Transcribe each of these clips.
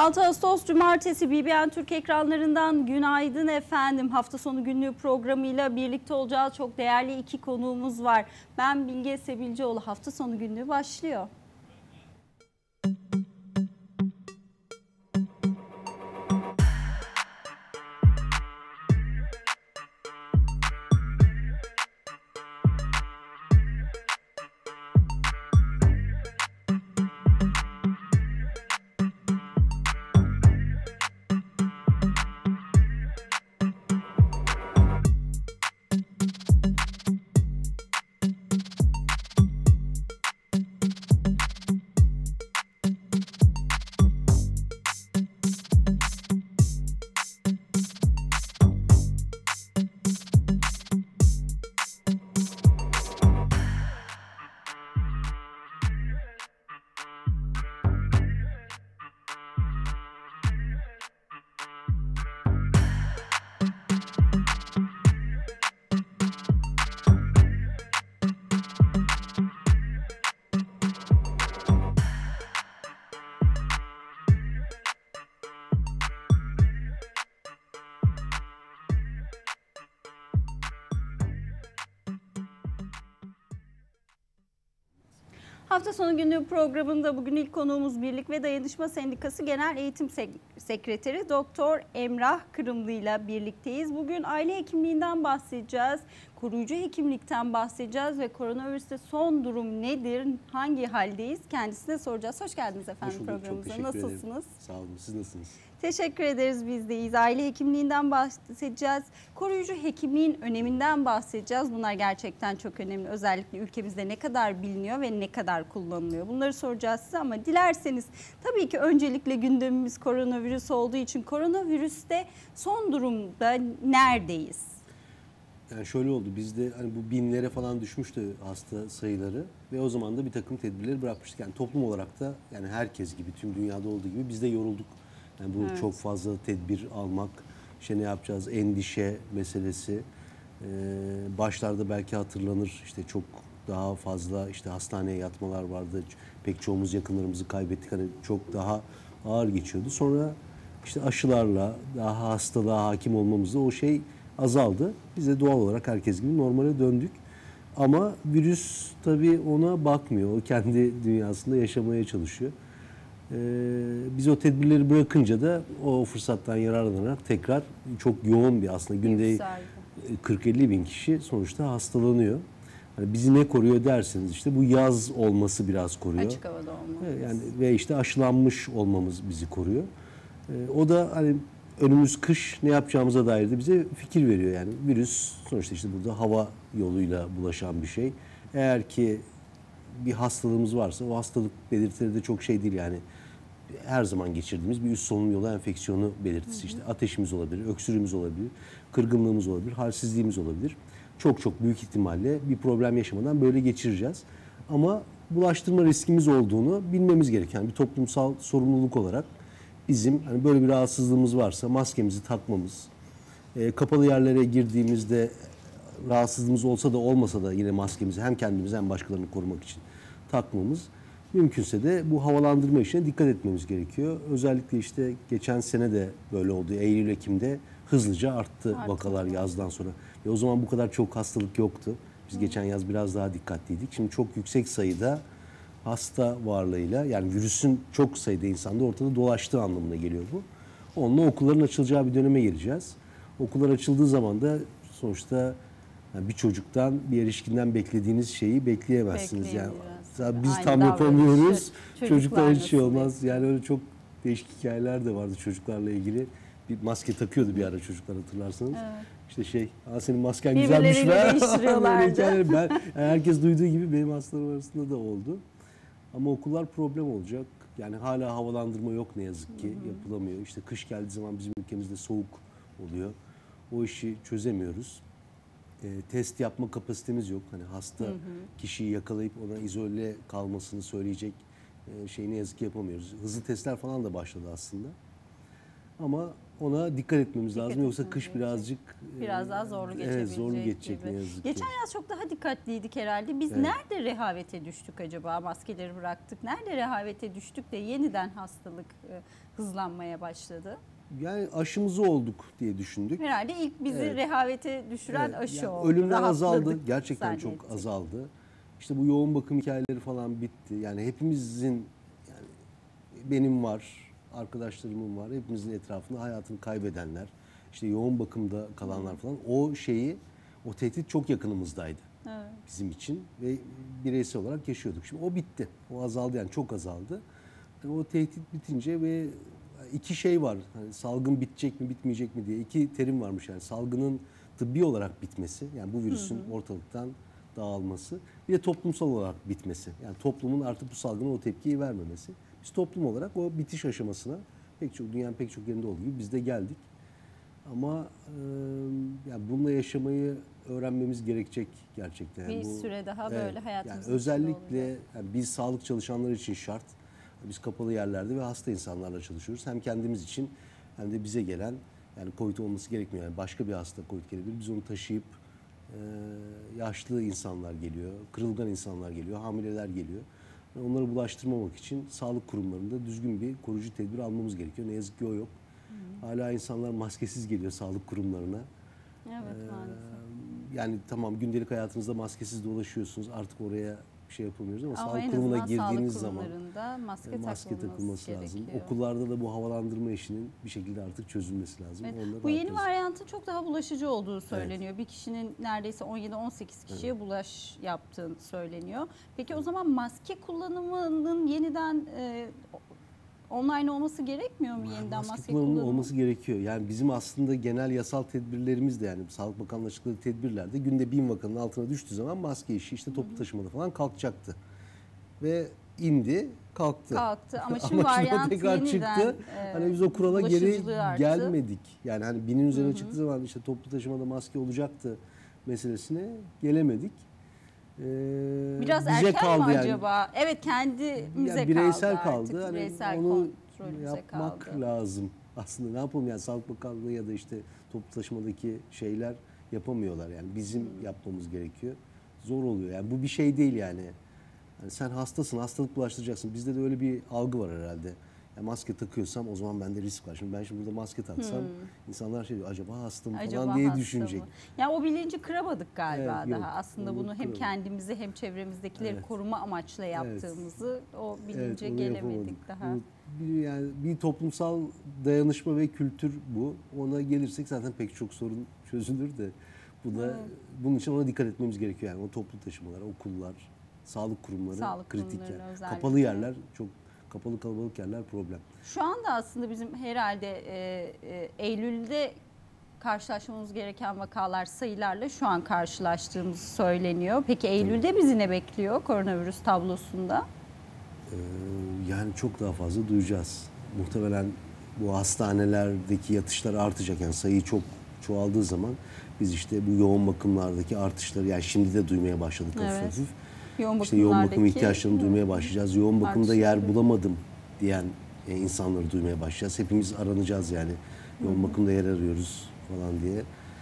6 Ağustos Cumartesi BBN Türk ekranlarından günaydın efendim. Hafta sonu günlüğü programıyla birlikte olacağız. Çok değerli iki konuğumuz var. Ben Bilge Sebilcioğlu. Hafta sonu günlüğü başlıyor. Hafta sonu günlüğü programında bugün ilk konuğumuz Birlik ve Dayanışma Sendikası Genel Eğitim Sekreteri Doktor Emrah Kırımlı ile birlikteyiz. Bugün aile hekimliğinden bahsedeceğiz, koruyucu hekimlikten bahsedeceğiz ve koronavirüste son durum nedir, hangi haldeyiz kendisine soracağız. Hoş geldiniz efendim programımıza. Nasılsınız? Sağ olun, siz nasılsınız? Teşekkür ederiz, biz deyiz. Aile hekimliğinden bahsedeceğiz. Koruyucu hekimliğin öneminden bahsedeceğiz. Bunlar gerçekten çok önemli. Özellikle ülkemizde ne kadar biliniyor ve ne kadar kullanılıyor. Bunları soracağız size ama dilerseniz tabii ki öncelikle gündemimiz koronavirüs olduğu için koronavirüste son durumda neredeyiz? Yani şöyle oldu, bizde hani bu binlere falan düşmüştü hasta sayıları ve o zaman da bir takım tedbirleri bırakmıştık. Yani toplum olarak da yani herkes gibi, tüm dünyada olduğu gibi biz de yorulduk. Yani bu çok fazla tedbir almak, işte ne yapacağız, endişe meselesi. Başlarda belki hatırlanır, işte çok daha fazla işte hastaneye yatmalar vardı. Pek çoğumuz yakınlarımızı kaybettik. Hani çok daha ağır geçiyordu. Sonra işte aşılarla daha hastalığa hakim olmamızla o şey azaldı. Biz de doğal olarak herkes gibi normale döndük. Ama virüs tabii ona bakmıyor. O kendi dünyasında yaşamaya çalışıyor. Biz o tedbirleri bırakınca da o fırsattan yararlanarak tekrar çok yoğun bir aslında günde 40-50 bin kişi sonuçta hastalanıyor. Hani bizi ne koruyor derseniz işte bu yaz olması biraz koruyor. Açık havada olmamız. Yani ve işte aşılanmış olmamız bizi koruyor. O da hani önümüz kış ne yapacağımıza dair de bize fikir veriyor. Yani virüs sonuçta işte burada hava yoluyla bulaşan bir şey. Eğer ki bir hastalığımız varsa o hastalık belirtileri de çok şey değil yani. Her zaman geçirdiğimiz bir üst solunum yolu enfeksiyonu belirtisi. İşte ateşimiz olabilir, öksürüğümüz olabilir, kırgınlığımız olabilir, halsizliğimiz olabilir. Çok büyük ihtimalle bir problem yaşamadan böyle geçireceğiz. Ama bulaştırma riskimiz olduğunu bilmemiz gereken bir toplumsal sorumluluk olarak bizim hani böyle bir rahatsızlığımız varsa maskemizi takmamız, kapalı yerlere girdiğimizde rahatsızlığımız olsa da olmasa da yine maskemizi hem kendimizi hem başkalarını korumak için takmamız, mümkünse de bu havalandırma işine dikkat etmemiz gerekiyor. Özellikle işte geçen sene de böyle oldu. Eylül-Ekim'de hızlıca arttı vakalar yazdan sonra. Ve o zaman bu kadar çok hastalık yoktu. Biz geçen yaz biraz daha dikkatliydik. Şimdi çok yüksek sayıda hasta varlığıyla yani virüsün çok sayıda insanda ortada dolaştığı anlamına geliyor bu. Onunla okulların açılacağı bir döneme gireceğiz. Okullar açıldığı zaman da sonuçta yani bir çocuktan, bir erişkinden beklediğiniz şeyi bekleyemezsiniz. Yani biz aynı tam yapamıyoruz. Çocuklar hiç şey olmaz. Bekliyor. Yani öyle çok değişik hikayeler de vardı çocuklarla ilgili. Bir maske takıyordu bir ara çocuklar, hatırlarsanız. Evet. İşte senin masken güzelmiş be. Değiştiriyorlardı. Herkes duyduğu gibi benim hastalarım arasında da oldu. Ama okullar problem olacak. Yani hala havalandırma yok ne yazık ki. Yapılamıyor. İşte kış geldiği zaman bizim ülkemizde soğuk oluyor. O işi çözemiyoruz. Test yapma kapasitemiz yok. Hani hasta kişiyi yakalayıp ona izole kalmasını söyleyecek şeyi ne yazık ki yapamıyoruz. Hızlı testler falan da başladı aslında. Ama ona dikkat etmemiz Dikkat lazım. Yoksa etmemiz kış gerekecek. birazcık Biraz daha zorlu evet, geçebilecek zorlu geçecek gibi. ne yazık ki. Geçen yaz çok daha dikkatliydik herhalde. Biz nerede rehavete düştük acaba? Maskeleri bıraktık. Nerede rehavete düştük de yeniden hastalık hızlanmaya başladı? Yani aşımızı olduk diye düşündük. Herhalde ilk bizi Evet. rehavete düşüren Evet, aşı yani oldu. ölümler azaldı. Rahatladık Gerçekten zannettik. çok azaldı. İşte bu yoğun bakım hikayeleri falan bitti. Yani hepimizin, yani benim var, arkadaşlarımın var. Hepimizin etrafında hayatını kaybedenler, işte yoğun bakımda kalanlar falan. O tehdit çok yakınımızdaydı. Evet. Bizim için ve bireysel olarak yaşıyorduk. Şimdi o bitti. O azaldı, yani çok azaldı. Yani o tehdit bitince ve iki şey var. Hani salgın bitecek mi, bitmeyecek mi diye iki terim varmış yani. Salgının tıbbi olarak bitmesi, yani bu virüsün ortalıktan dağılması, bir de toplumsal olarak bitmesi. Yani toplumun artık bu salgına o tepkiyi vermemesi. Biz toplum olarak o bitiş aşamasına dünyanın pek çok yerinde olduğu gibi biz de geldik. Ama yani bununla yaşamayı öğrenmemiz gerekecek gerçekten. Bir süre daha böyle hayatımızın yani içinde özellikle olacak. yani biz sağlık çalışanları için şart. Biz kapalı yerlerde ve hasta insanlarla çalışıyoruz. Hem kendimiz için hem de bize gelen, yani COVID olması gerekmiyor. Yani başka bir hasta COVID gelebilir. Biz onu taşıyıp yaşlı insanlar geliyor, kırılgan insanlar geliyor, hamileler geliyor. Onları bulaştırmamak için sağlık kurumlarında düzgün bir koruyucu tedbir almamız gerekiyor. Ne yazık ki o yok. Hala insanlar maskesiz geliyor sağlık kurumlarına. Evet, maalesef. Yani tamam, gündelik hayatınızda maskesiz dolaşıyorsunuz. Artık oraya bir şey yapamıyoruz ama Ama sağlık en kurumuna azından girdiğiniz sağlık zaman kurumlarında maske takılması lazım. gerekiyor. Okullarda da bu havalandırma işinin bir şekilde artık çözülmesi lazım. Evet. Onları Bu yeni rahat varyantın çok daha bulaşıcı olduğu söyleniyor. Bir kişinin neredeyse 17-18 kişiye bulaş yaptığı söyleniyor. Peki o zaman maske kullanımının yeniden online olması gerekmiyor mu, yeniden maske kullanımının kullanımı? olması gerekiyor. Yani bizim aslında genel yasal tedbirlerimiz de, yani Sağlık Bakanlığı açıkladığı tedbirlerde günde 1000 vakanın altına düştüğü zaman maske işi işte toplu taşımada falan kalkacaktı. Ve indi, kalktı. Ama şimdi varyant tekrar yeniden çıktı. Hani biz o kurala geri bulaşıcılığı arttı. gelmedik. Yani hani 1000'in üzerine çıktığı zaman işte toplu taşımada maske olacaktı meselesine gelemedik. Biraz bize erken kaldı mi yani. acaba? Evet, kendimize Yani bireysel kaldı kaldı. artık. Hani Bireysel onu kontrolümüze yapmak kaldı. lazım. Aslında ne yapalım, yani Sağlık Bakanlığı ya da işte toplu taşımadaki şeyler yapamıyorlar. Yani bizim yapmamız gerekiyor. Zor oluyor. Yani bu bir şey değil yani. Yani sen hastasın, hastalık bulaştıracaksın. Bizde de öyle bir algı var herhalde. Yani maske takıyorsam o zaman bende risk var. Şimdi ben burada maske taksam insanlar şey diyor, acaba hasta mı falan diye hasta düşünecek. mı? Yani o bilinci kıramadık galiba Evet, yok. daha. Aslında Onu bunu hem kıramadık. kendimizi hem çevremizdekileri Evet. koruma amaçlı yaptığımızı o bilince onu gelemedik yapamadık. daha. Yani bir toplumsal dayanışma ve kültür bu. Ona gelirsek zaten pek çok sorun çözülür de. Bu da bunun için ona dikkat etmemiz gerekiyor. Yani o toplu taşımalar, okullar, sağlık kurumları Sağlık kritik kurumları yani. özellikle. Kapalı yerler, çok kapalı kalabalık yerler problem. Şu anda aslında bizim herhalde Eylül'de karşılaşmamız gereken vakalar sayılarla şu an karşılaştığımız söyleniyor. Peki Eylül'de bizi ne bekliyor koronavirüs tablosunda? Yani çok daha fazla duyacağız. Muhtemelen bu hastanelerdeki yatışlar artacak. Yani sayı çok çoğaldığı zaman biz işte bu yoğun bakımlardaki artışları, yani şimdi de duymaya başladık hafif hafif. İşte yoğun bakım ihtiyaçlarını duymaya başlayacağız. Yoğun bakımda yer bulamadım diyen insanları duymaya başlayacağız. Hepimiz aranacağız yani. Yoğun bakımda yer arıyoruz falan diye.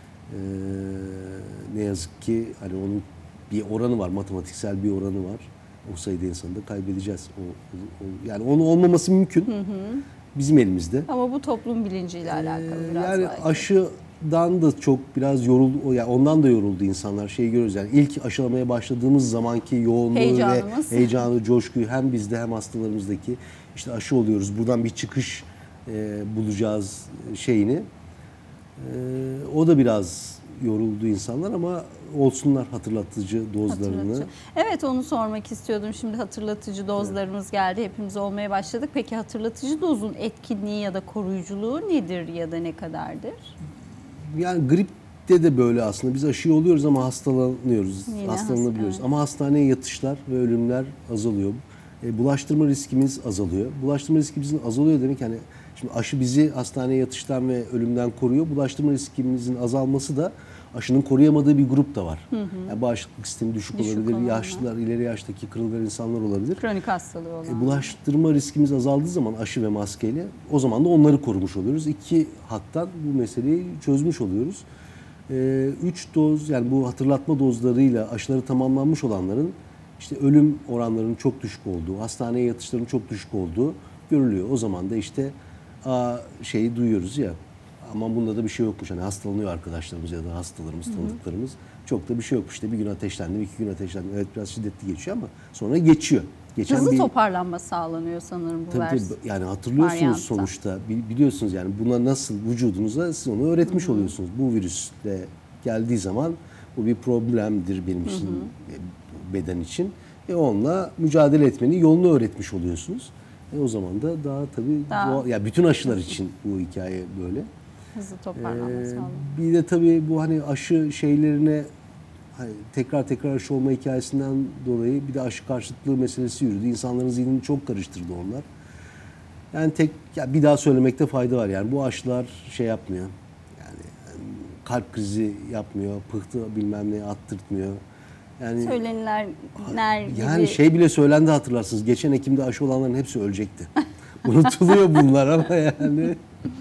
Ne yazık ki hani onun bir oranı var, matematiksel bir oranı var. O sayıda insanı da kaybedeceğiz. Yani onun olmaması mümkün. Bizim elimizde. Ama bu toplum bilinciyle alakalı biraz yani belki. Aşıdan da çok biraz yoruldu. Yani ondan da yoruldu insanlar. Şeyi görüyoruz yani, ilk aşılamaya başladığımız zamanki yoğunluğu ve heyecanı, coşkuyu hem bizde hem hastalarımızdaki, işte aşı oluyoruz, buradan bir çıkış bulacağız şeyini. O da biraz yoruldu insanlar ama olsunlar hatırlatıcı dozlarını. Evet, onu sormak istiyordum. Şimdi hatırlatıcı dozlarımız geldi. Hepimiz olmaya başladık. Peki hatırlatıcı dozun etkinliği ya da koruyuculuğu nedir ya da ne kadardır? Yani gripte de böyle aslında. Biz aşıyı oluyoruz ama hastalanıyoruz. Hastalanabiliyoruz. Evet. Ama hastaneye yatışlar ve ölümler azalıyor. Bulaştırma riskimiz azalıyor. Bulaştırma riskimizin azalıyor demek yani, şimdi aşı bizi hastaneye yatıştan ve ölümden koruyor. Bulaştırma riskimizin azalması da aşının koruyamadığı bir grup da var. Yani bağışıklık sistemi düşük olabilir, olanlar. yaşlılar, ileri yaştaki kırılgan insanlar olabilir. Kronik hastalığı olan. Bulaştırma riskimiz azaldığı zaman aşı ve maskeyle o zaman da onları korumuş oluyoruz. 2 hattan bu meseleyi çözmüş oluyoruz. 3 doz, yani bu hatırlatma dozlarıyla aşıları tamamlanmış olanların işte ölüm oranlarının çok düşük olduğu, hastaneye yatışların çok düşük olduğu görülüyor. O zaman da işte şeyi duyuyoruz ya, aman bunda da bir şey yokmuş. Hani hastalanıyor arkadaşlarımız ya da hastalarımız, tanıdıklarımız. Çok da bir şey yokmuş. İşte bir gün ateşlendim, 2 gün ateşlendim. Evet biraz şiddetli geçiyor ama sonra geçiyor. Hızlı toparlanma sağlanıyor sanırım bu tabii, yani hatırlıyorsunuz varyantta. sonuçta. Biliyorsunuz yani buna nasıl vücudunuza siz onu öğretmiş oluyorsunuz. Bu virüsle geldiği zaman bu bir problemdir benim için, beden için. Onunla mücadele etmenin yolunu öğretmiş oluyorsunuz. O zaman da daha tabii ya bütün aşılar için bu hikaye böyle. Hızlı toparlanma sağlanıyor. Bir de tabii bu hani aşı şeylerine hani tekrar aşı olma hikayesinden dolayı bir de aşı karşıtlığı meselesi yürüdü. İnsanların zihnini çok karıştırdı onlar. Yani bir daha söylemekte fayda var. Yani bu aşılar şey yapmıyor. Yani kalp krizi yapmıyor, pıhtı bilmem ne attırtmıyor. Yani söylenilenler gibi. Yani şey bile söylendi, hatırlarsınız. Geçen Ekim'de aşı olanların hepsi ölecekti. Unutuluyor bunlar ama yani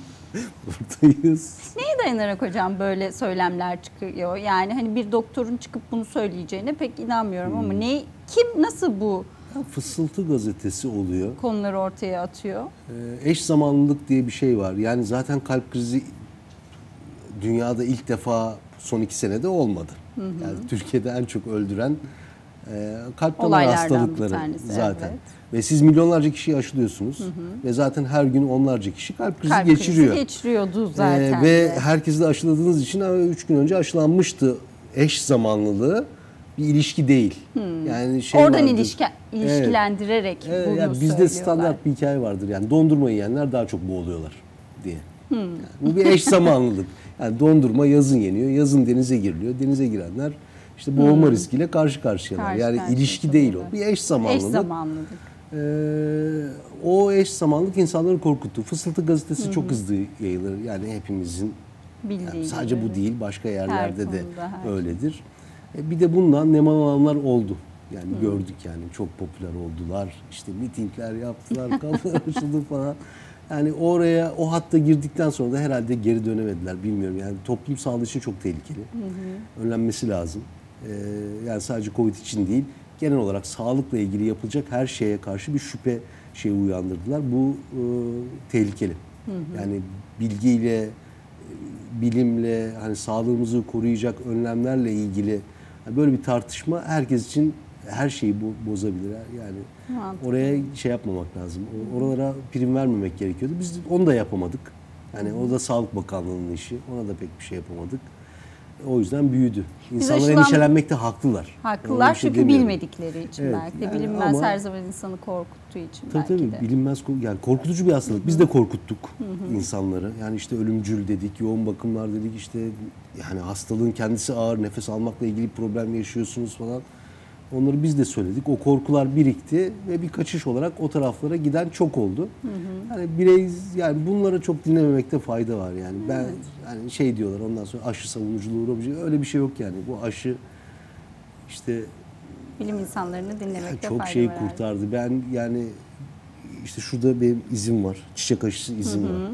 buradayız. Neye dayanarak hocam böyle söylemler çıkıyor? Yani hani bir doktorun çıkıp bunu söyleyeceğine pek inanmıyorum ama kim nasıl bu Fısıltı gazetesi oluyor. konuları ortaya atıyor? Eş zamanlılık diye bir şey var. Yani zaten kalp krizi dünyada ilk defa son 2 senede olmadı. Yani Türkiye'de en çok öldüren kalp damar hastalıkları zaten. Evet. Ve siz milyonlarca kişiyi aşılıyorsunuz. Ve zaten her gün onlarca kişi kalp krizi geçiriyor. Geçiriyordu zaten. Ve herkesi de aşıladığınız için 3 gün önce aşılanmıştı. Eş zamanlılığı bir ilişki değil. Yani şey oradan vardır, ilişkilendirerek bunu yani bizde söylüyorlar. standart bir hikaye vardır. Yani dondurma yiyenler daha çok boğuluyorlar diye. Yani bu bir eş zamanlılık. Yani dondurma yazın yeniyor, yazın denize giriliyor. Denize girenler işte boğulma riskiyle karşı karşıyalar. Yani ilişki değil o. Bir eş zamanlılık. Eş zamanlılık. O eş zamanlılık insanları korkuttu. Fısıltı gazetesi çok hızlı yayılır. Yani hepimizin bildiği sadece gibi. Bu değil, başka yerlerde de her öyledir. Bir de bundan nemalananlar oldu. Yani gördük yani çok popüler oldular. İşte mitingler yaptılar, kafalar açıldı falan. Yani oraya, o hatta girdikten sonra da herhalde geri dönemediler, bilmiyorum. Yani toplum sağlığı için çok tehlikeli. Önlenmesi lazım. Yani sadece Covid için değil, genel olarak sağlıkla ilgili yapılacak her şeye karşı bir şüphe şeyi uyandırdılar. Bu tehlikeli. Yani bilgiyle, bilimle, hani sağlığımızı koruyacak önlemlerle ilgili böyle bir tartışma herkes için her şeyi bozabilir. Yani oraya şey yapmamak lazım. Oralara prim vermemek gerekiyordu. Biz onu da yapamadık. Yani o da Sağlık Bakanlığı'nın işi. Ona da pek bir şey yapamadık. O yüzden büyüdü. İnsanlar endişelenmekte haklılar. Haklılar çünkü bilmedikleri için belki de. Yani Bilinmez her zaman insanı korkuttuğu için belki de. Tabii bilinmez, yani korkutucu bir hastalık. Biz de korkuttuk insanları. Yani işte ölümcül dedik, yoğun bakımlar dedik, işte yani hastalığın kendisi ağır, nefes almakla ilgili problem yaşıyorsunuz falan. Onları biz de söyledik. O korkular birikti ve bir kaçış olarak o taraflara giden çok oldu. Yani yani bunlara çok dinlememekte fayda var yani. Ben yani şey diyorlar ondan sonra aşı savunuculuğu, öyle bir şey yok yani. Bu aşı işte bilim insanlarını dinlemekte çok fayda şey var. kurtardı. Ben yani işte şurada benim izim var. Çiçek aşısı izim var.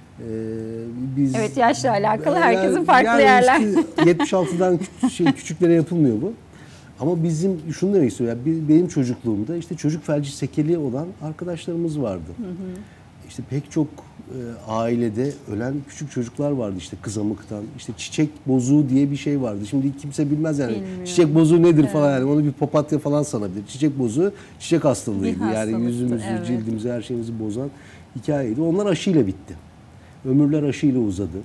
Biz, evet, yaşla alakalı herkesin farklı yerler. Işte 76'dan küçüklere yapılmıyor bu. Ama bizim şunu demek istiyorum. Yani benim çocukluğumda işte çocuk felci sekeli olan arkadaşlarımız vardı. İşte pek çok ailede ölen küçük çocuklar vardı, işte kızamıktan. İşte çiçek bozuğu diye bir şey vardı. Şimdi kimse bilmez yani. Bilmiyorum. Çiçek bozuğu nedir falan yani. Onu bir papatya falan sanabilir. Çiçek bozuğu çiçek hastalığıydı. Yani yüzümüzü, cildimizi, her şeyimizi bozan hikayeydi. Onlar aşıyla bitti. Ömürler aşıyla uzadı.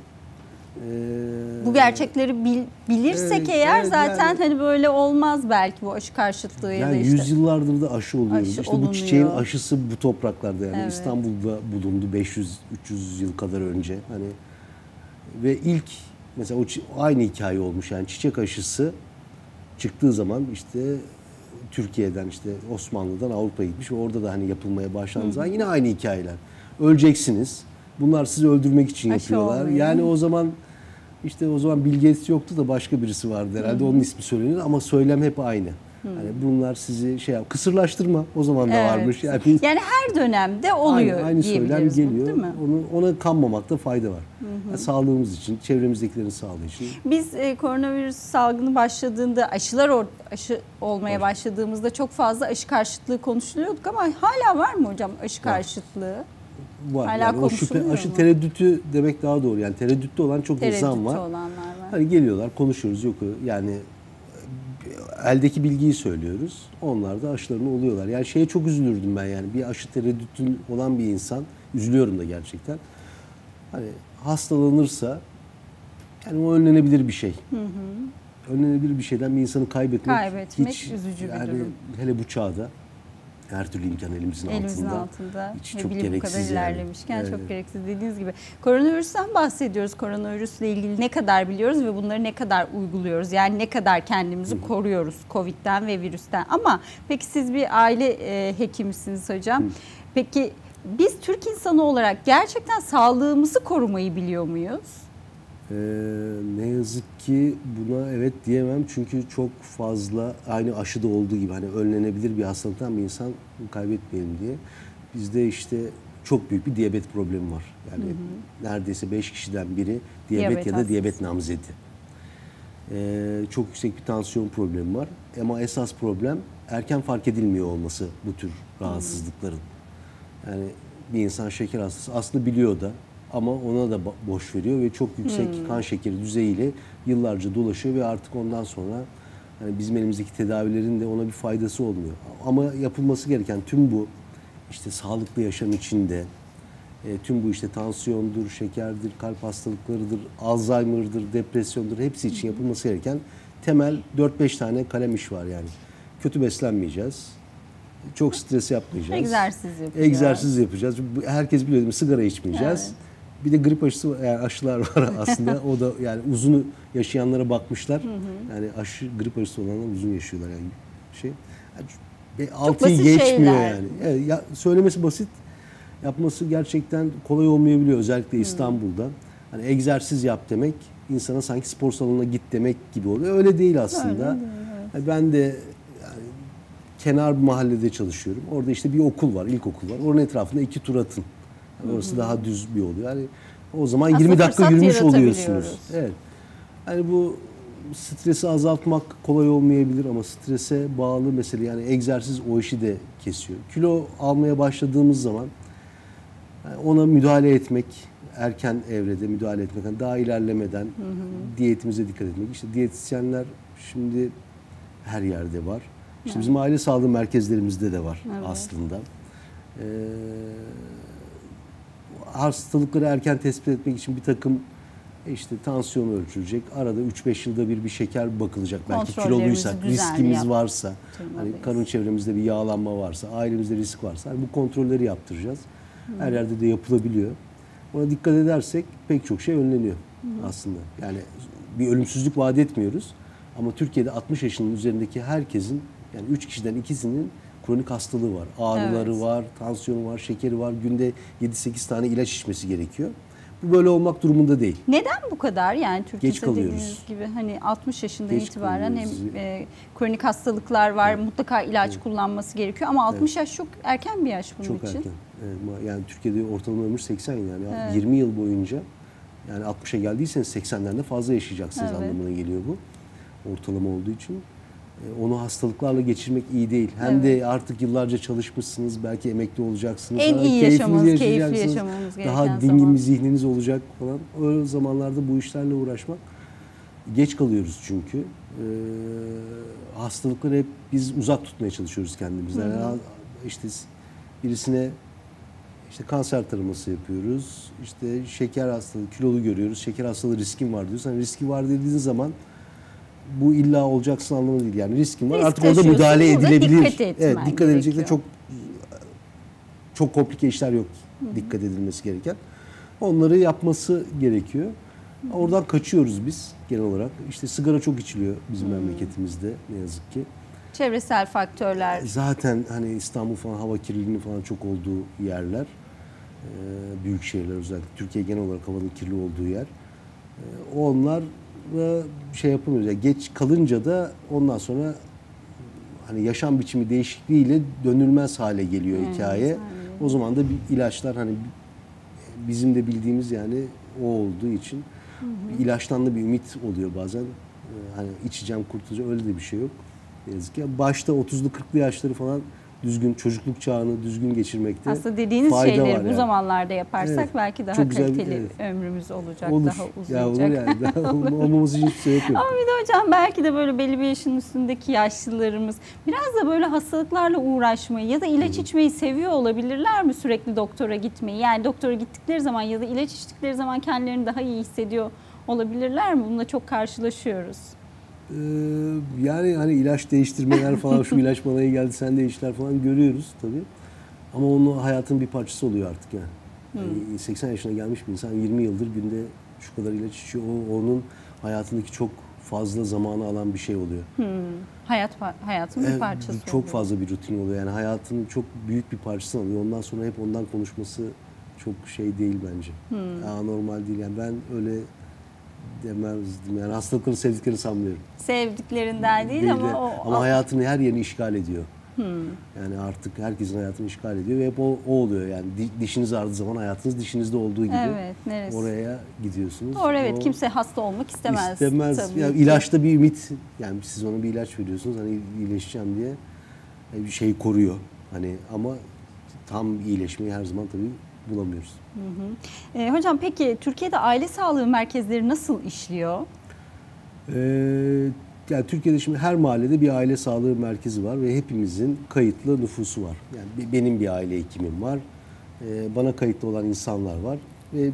Bu gerçekleri bilirsek eğer zaten yani, hani böyle olmaz belki bu aşı karşıtlığı ya da işte. Yüzyıllardır da aşı oluyoruz. Aşı işte olunuyor. Bu çiçeğin aşısı bu topraklarda yani İstanbul'da bulundu 500-300 yıl kadar önce. Hani ve ilk mesela aynı hikaye olmuş yani çiçek aşısı çıktığı zaman işte Türkiye'den işte Osmanlı'dan Avrupa'ya gitmiş ve orada da hani yapılmaya başlandığı zaman yine aynı hikayeler. Öleceksiniz. Bunlar sizi öldürmek için aşı yapıyorlar. olmuyor. Yani o zaman İşte o zaman Bill Gates yoktu da başka birisi vardı herhalde. Onun ismi söyleniyor ama söylem hep aynı. Yani bunlar sizi kısırlaştırma o zaman da varmış. Yani her dönemde oluyor aynı söylem geliyor. Değil mi? Ona kanmamakta fayda var. Yani sağlığımız için, çevremizdekilerin sağlığı için. Biz koronavirüs salgını başladığında aşı olmaya başladığımızda çok fazla aşı karşıtlığı konuşuluyorduk ama hala var mı hocam aşı karşıtlığı? Var. Hala yani o şüphe, aşı tereddütü demek daha doğru. Yani tereddütte olan çok insan var. Olanlar var. Hani geliyorlar, konuşuyoruz, yok yani eldeki bilgiyi söylüyoruz. Onlar da aşılarını oluyorlar. Yani şeye çok üzülürdüm ben yani. Bir aşı tereddütün olan bir insan, üzülüyorum da gerçekten. Hani hastalanırsa yani o önlenebilir bir şey. Önlenebilir bir şeyden bir insanı kaybetmek hiç, üzücü bir yani durum. hele bu çağda her türlü imkan elimizin altında. Hiç çok bilim bu kadar gereksiz ilerlemişken yani. çok gereksiz dediğiniz gibi. Koronavirüsten bahsediyoruz. Koronavirüsle ilgili ne kadar biliyoruz ve bunları ne kadar uyguluyoruz? Yani ne kadar kendimizi koruyoruz Covid'den ve virüsten. Ama peki siz bir aile hekimisiniz hocam. Peki biz Türk insanı olarak gerçekten sağlığımızı korumayı biliyor muyuz? Ne yazık ki buna evet diyemem çünkü çok fazla aynı aşıda olduğu gibi hani önlenebilir bir hastalıktan bir insan kaybetmeyelim diye. Bizde işte çok büyük bir diyabet problemi var. Yani neredeyse 5 kişiden biri diyabet ya da diyabet namzedi. Çok yüksek bir tansiyon problemi var. Ama esas problem erken fark edilmiyor olması bu tür rahatsızlıkların. Yani bir insan şeker hastası aslında biliyor da ama ona da boş veriyor ve çok yüksek kan şekeri düzeyiyle yıllarca dolaşıyor ve artık ondan sonra yani bizim elimizdeki tedavilerin de ona bir faydası olmuyor. Ama yapılması gereken tüm bu işte sağlıklı yaşam içinde tüm bu işte tansiyondur, şekerdir, kalp hastalıklarıdır, Alzheimer'dır, depresyondur hepsi için yapılması gereken temel 4-5 tane kalem iş var yani. Kötü beslenmeyeceğiz. Çok stres yapmayacağız. Egzersiz yapacağız. Herkes biliyor değil mi? Sigara içmeyeceğiz. Evet. Bir de grip aşısı yani aşılar var aslında. O da yani uzun yaşayanlara bakmışlar. Yani grip aşısı olanlar uzun yaşıyorlar yani şey. Yani 6'yı geçmiyor yani. Evet, söylemesi basit. Yapması gerçekten kolay olmayabiliyor özellikle İstanbul'da. Hani egzersiz yap demek insana sanki spor salonuna git demek gibi oluyor. Öyle değil aslında. Öyle değil, evet. Yani ben de kenar bir mahallede çalışıyorum. Orada işte bir okul var, ilkokul var. Onun etrafında 2 tur atın. Yani orası daha düz bir oluyor. Yani o zaman aslında 20 dakika yürümüş oluyorsunuz. Evet. Yani bu stresi azaltmak kolay olmayabilir ama strese bağlı mesele yani egzersiz o işi de kesiyor. Kilo almaya başladığımız zaman yani ona müdahale etmek, erken evrede müdahale etmek, yani daha ilerlemeden diyetimize dikkat etmek. İşte diyetisyenler şimdi her yerde var. İşte bizim aile sağlığı merkezlerimizde de var aslında. Hastalıkları erken tespit etmek için bir takım işte tansiyon ölçülecek. Arada 3-5 yılda bir şeker bakılacak. Belki kiloluysak, riskimiz varsa, hani karın çevremizde bir yağlanma varsa, ailemizde risk varsa hani bu kontrolleri yaptıracağız. Her yerde de yapılabiliyor. Ona dikkat edersek pek çok şey önleniyor aslında. Yani bir ölümsüzlük vaat etmiyoruz. Ama Türkiye'de 60 yaşının üzerindeki herkesin yani 3 kişiden ikisinin kronik hastalığı var. Ağrıları var, tansiyonu var, şekeri var. Günde 7-8 tane ilaç içmesi gerekiyor. Bu böyle olmak durumunda değil. Neden bu kadar? Yani Türkiye'de dediğiniz gibi hani 60 yaşından itibaren hem kronik hastalıklar var, mutlaka ilaç kullanması gerekiyor ama 60 yaş çok erken bir yaş bunun çok için. Çok erken. Yani Türkiye'de ortalama ömür 80 yani 20 yıl boyunca yani 60'a geldiyseniz 80'lerinde fazla yaşayacaksınız anlamına geliyor bu. Ortalama olduğu için. Onu hastalıklarla geçirmek iyi değil. Hem de artık yıllarca çalışmışsınız, belki emekli olacaksınız. En iyi yaşamamız, keyifli yaşamamız gereken daha dingin bir zihniniz olacak falan. O zamanlarda bu işlerle uğraşmak geç kalıyoruz çünkü. Hastalıkları hep biz uzak tutmaya çalışıyoruz kendimizden. Yani işte birisine işte kanser taraması yapıyoruz. İşte şeker hastalığı, kilolu görüyoruz. Şeker hastalığı riskin var diyoruz. Hani riski var dediğin zaman bu illa olacaksın anlamı değil. Yani riskin var. Artık orada müdahale edilebilir. Dikkat edilecek de çok komplike işler yok. Dikkat edilmesi gereken. Onları yapması gerekiyor. Oradan kaçıyoruz biz genel olarak. İşte sigara çok içiliyor bizim memleketimizde ne yazık ki. Çevresel faktörler. Zaten hani İstanbul falan hava kirliliğinin falan çok olduğu yerler. Büyük şehirler özellikle. Türkiye genel olarak havanın kirli olduğu yer. Onlar şey yapamıyoruz. Yani geç kalınca da ondan sonra hani yaşam biçimi değişikliğiyle dönülmez hale geliyor hikaye. O zaman da bir ilaçlar hani bizim de bildiğimiz yani o olduğu için bir ilaçtan da bir ümit oluyor bazen. Hani içeceğim kurtulacağım öyle de bir şey yok. Ne yazık ki. Başta 30'lu 40'lı yaşları falan düzgün çocukluk çağını düzgün geçirmekte aslında dediğiniz fayda şeyleri var bu yani. zamanlarda yaparsak Evet, belki daha çok güzel, kaliteli evet. ömrümüz olacak, Olur. daha uzayacak. Ya olur yani. Daha olmaması için hiçbir sebep yok. Ama bir de hocam belki de böyle belli bir yaşın üstündeki yaşlılarımız biraz da böyle hastalıklarla uğraşmayı ya da ilaç içmeyi seviyor olabilirler mi, sürekli doktora gitmeyi? Yani doktora gittikleri zaman ya da ilaç içtikleri zaman kendilerini daha iyi hissediyor olabilirler mi? Bununla çok karşılaşıyoruz. Yani hani ilaç değiştirmeler falan şu ilaç bana iyi geldi sen değiştiler falan görüyoruz tabii. Ama onun hayatın bir parçası oluyor artık yani. Yani 80 yaşına gelmiş bir insan 20 yıldır günde şu kadar ilaç içiyor. Onun hayatındaki çok fazla zamanı alan bir şey oluyor. Hayatın bir parçası Çok oluyor. fazla bir rutin oluyor. Yani hayatının çok büyük bir parçasını alıyor. Ondan sonra hep ondan konuşması çok şey değil bence. Anormal değil. Yani ben öyle demezdim. Yani hastalıkları sevdiklerini sanmıyorum. Sevdiklerinden değil ama ama hayatını her yerini işgal ediyor. Yani artık herkesin hayatını işgal ediyor ve hep o oluyor yani dişiniz ağrıdığı zaman hayatınız dişinizde olduğu gibi neresi? oraya gidiyorsunuz. Doğru, evet, kimse hasta olmak istemez. Tabii Yani ilaçta bir ümit, yani siz ona bir ilaç veriyorsunuz hani iyileşeceğim diye bir şey koruyor hani ama tam iyileşmeyi her zaman tabii bulamıyoruz. Hocam peki Türkiye'de aile sağlığı merkezleri nasıl işliyor? Yani Türkiye'de şimdi her mahallede bir aile sağlığı merkezi var ve hepimizin kayıtlı nüfusu var. Yani benim bir aile hekimim var, bana kayıtlı olan insanlar var ve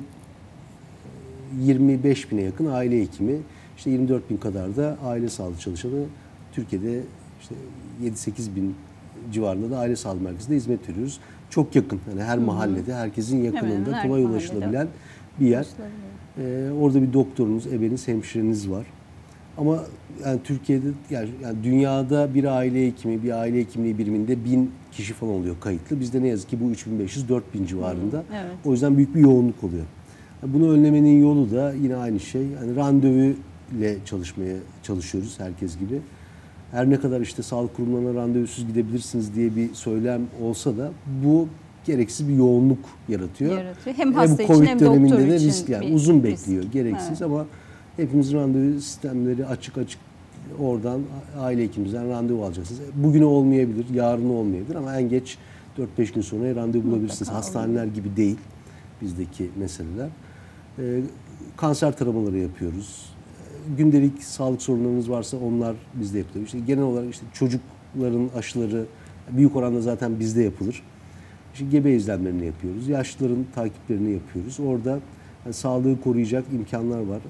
25 bine yakın aile hekimi, işte 24 bin kadar da aile sağlığı çalışanı. Türkiye'de işte 7-8 bin civarında da aile sağlığı merkezinde hizmet veriyoruz. Çok yakın, yani her mahallede, herkesin yakınında hemen kolay her ulaşılabilen bir yer. Orada bir doktorunuz, ebeniz, hemşireniz var. Ama yani Türkiye'de yani dünyada bir aile hekimi, bir aile hekimliği biriminde 1000 kişi falan oluyor kayıtlı. Bizde ne yazık ki bu 3500-4000 civarında. Evet. O yüzden büyük bir yoğunluk oluyor. Bunu önlemenin yolu da yine aynı şey. Yani randevu ile çalışıyoruz herkes gibi. Her ne kadar işte sağlık kurumlarına randevusuz gidebilirsiniz diye bir söylem olsa da bu gereksiz bir yoğunluk yaratıyor. Hem hasta için COVID hem doktor döneminde de için risk yani bir uzun risk. bekliyor, gereksiz ama hepimizin randevu sistemleri açık oradan aile hekimimizden randevu alacaksınız. Bugün olmayabilir, yarın olmayabilir ama en geç 4-5 gün sonra randevu bulabilirsiniz. Hastaneler gibi değil bizdeki meseleler. Kanser taramaları yapıyoruz. Gündelik sağlık sorunlarınız varsa onlar bizde yapılıyor. İşte genel olarak işte çocukların aşıları büyük oranda zaten bizde yapılır. İşte gebe izlemlerini yapıyoruz. Yaşlıların takiplerini yapıyoruz. Orada yani sağlığı koruyacak imkanlar var.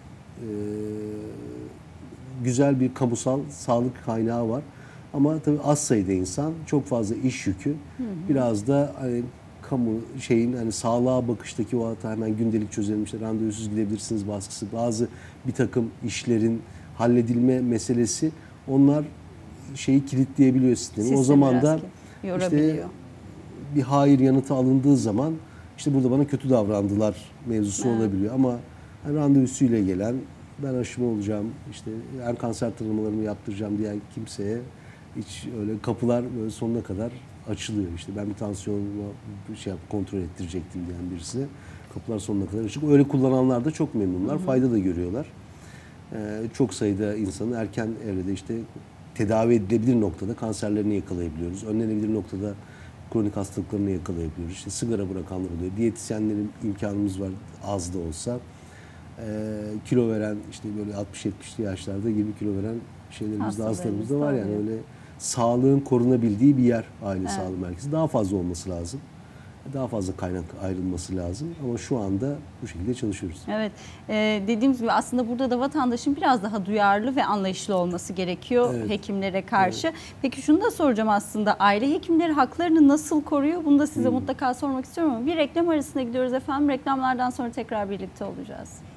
Güzel bir kamusal sağlık kaynağı var. Ama tabii az sayıda insan, çok fazla iş yükü. Biraz da hani kamu hani sağlığa bakıştaki o hata hemen gündelik çözelim işte randevusuz gidebilirsiniz baskısı. Bazı bir takım işlerin halledilme meselesi onlar şeyi kilitleyebiliyor sistemi. O zaman da işte bir hayır yanıtı alındığı zaman işte burada bana kötü davrandılar mevzusu olabiliyor ama randevusuyla gelen ben aşımı olacağım işte en kanser tanımalarımı yaptıracağım diyen kimseye hiç öyle kapılar böyle sonuna kadar açılıyor. İşte ben bir tansiyonumu kontrol ettirecektim diyen birisine kapılar sonuna kadar açık. Öyle kullananlar da çok memnunlar, fayda da görüyorlar. Çok sayıda insanın erken evrede işte tedavi edilebilir noktada kanserlerini yakalayabiliyoruz. Önlenebilir noktada kronik hastalıklarını yakalayabiliyoruz. İşte sigara bırakanlar oluyor. Diyetisyenlerin imkanımız var az da olsa. Kilo veren işte böyle 60-70'li yaşlarda 20 kilo veren şeylerimiz de hastalarımız da var yani öyle sağlığın korunabildiği bir yer aile sağlığı merkezi. Daha fazla olması lazım. Daha fazla kaynak ayrılması lazım ama şu anda bu şekilde çalışıyoruz. Evet, dediğimiz gibi aslında burada da vatandaşın biraz daha duyarlı ve anlayışlı olması gerekiyor hekimlere karşı. Evet. Peki şunu da soracağım aslında, aile hekimleri haklarını nasıl koruyor? Bunu da size mutlaka sormak istiyorum ama bir reklam arasına gidiyoruz efendim. Reklamlardan sonra tekrar birlikte olacağız.